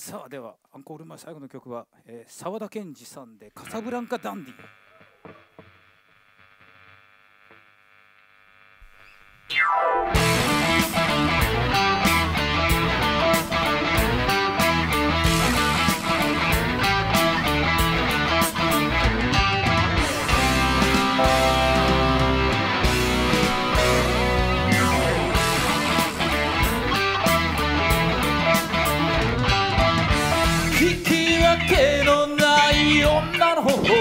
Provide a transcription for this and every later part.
さあではアンコール前最後の曲は、沢田研二さんで「カサブランカ・ダンディ」。 引き分けのない女の方を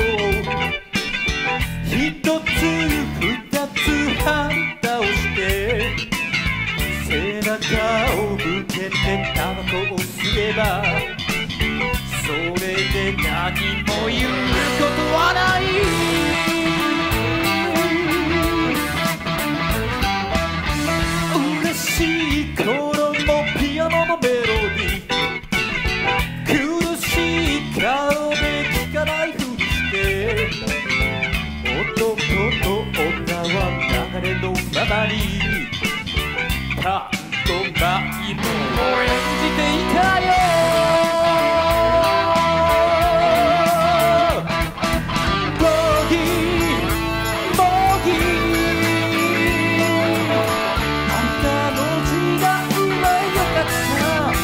一つ二つ張り倒して背中を向けてタバコを吸えばそれで何も言うことはない嬉しい頃もピアノのメロディー顔で聞かないふりして男と女は流れのままにパントマイムを演じていたよボギーボギーあんたの時代はよかった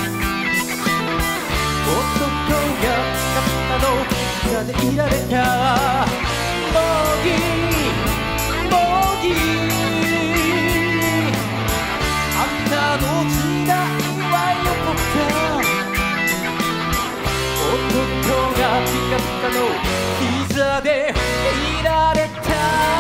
男が膝でいられたボギーボギーあんたの時代はよかった男がピカピカの膝でいられた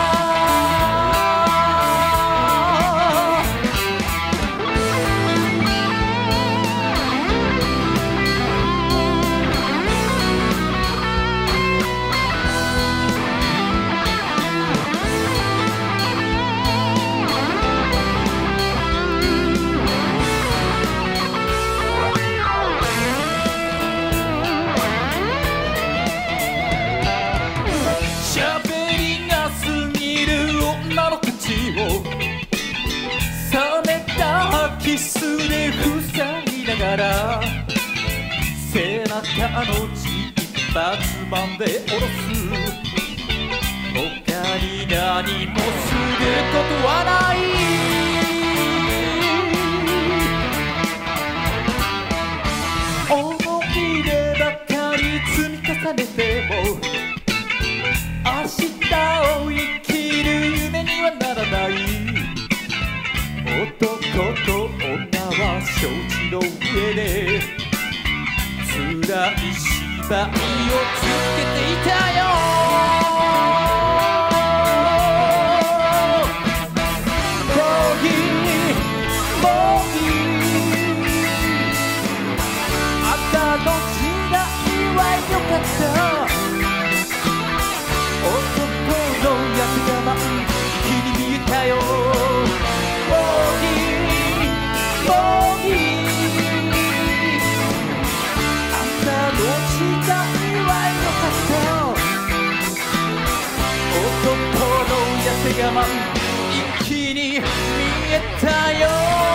冷めたキスで塞ぎながら背中の血一発まんで下ろす他に何もすることはない思い出ばかり積み重ねても明日を生きる夢にはならない男と女は承知の上で辛い芝居を続けていたよボギーボギーあんたの時代はよかった男の痩せ我慢気に見えたよボギーボギーあんたの時代はよかった男の痩せ我慢一気に見えたよ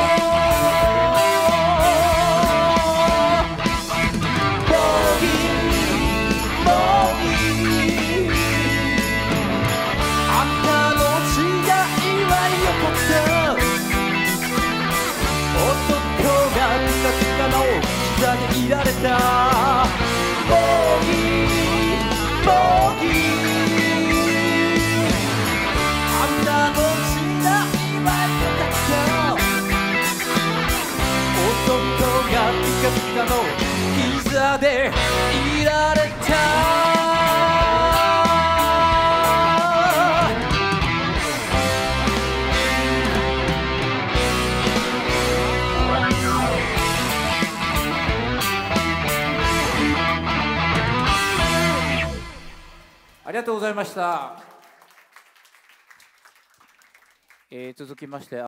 ボギーボギーあんたの時代はよかった男がピカピカの膝でいられたボギーボギーあんたの時代はよかった男がピカピカの膝でいられたありがとうございました。続きまして